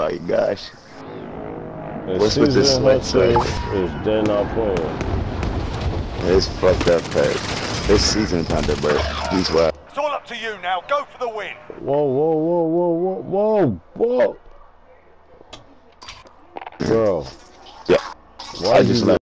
my gosh. And What's with this sweat is they're not playing. It's fucked up, cuz. This season kinda, but he's wild. It's all up to you now. Go for the win. Whoa, whoa, whoa, whoa, whoa, whoa, whoa. Bro. Yeah. Why I just you left.